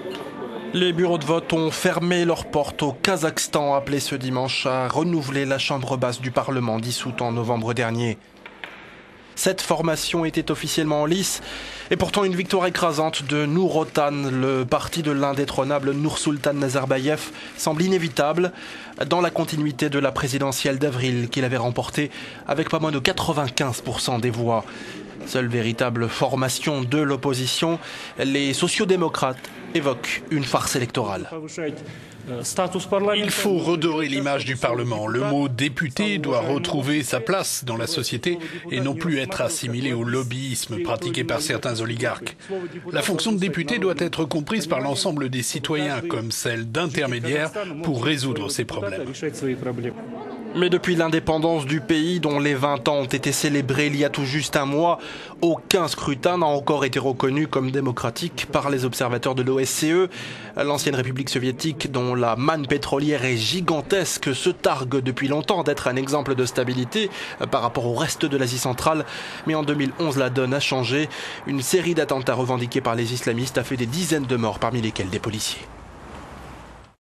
Les bureaux de vote ont fermé leurs portes au Kazakhstan, appelé ce dimanche à renouveler la chambre basse du Parlement dissoute en novembre dernier. Cette formation était officiellement en lice et pourtant une victoire écrasante de Nur-Otan, le parti de l'indétrônable Nursultan Nazarbayev, semble inévitable dans la continuité de la présidentielle d'avril qu'il avait remportée avec pas moins de 95% des voix. Seule véritable formation de l'opposition, les sociodémocrates évoquent une farce électorale. Il faut redorer l'image du Parlement. Le mot député doit retrouver sa place dans la société et non plus être assimilé au lobbyisme pratiqué par certains oligarques. La fonction de député doit être comprise par l'ensemble des citoyens comme celle d'intermédiaire pour résoudre ces problèmes. Mais depuis l'indépendance du pays, dont les 20 ans ont été célébrés il y a tout juste un mois, aucun scrutin n'a encore été reconnu comme démocratique par les observateurs de l'OSCE. L'ancienne République soviétique, dont la manne pétrolière est gigantesque, se targue depuis longtemps d'être un exemple de stabilité par rapport au reste de l'Asie centrale. Mais en 2011, la donne a changé. Une série d'attentats revendiqués par les islamistes a fait des dizaines de morts, parmi lesquels des policiers.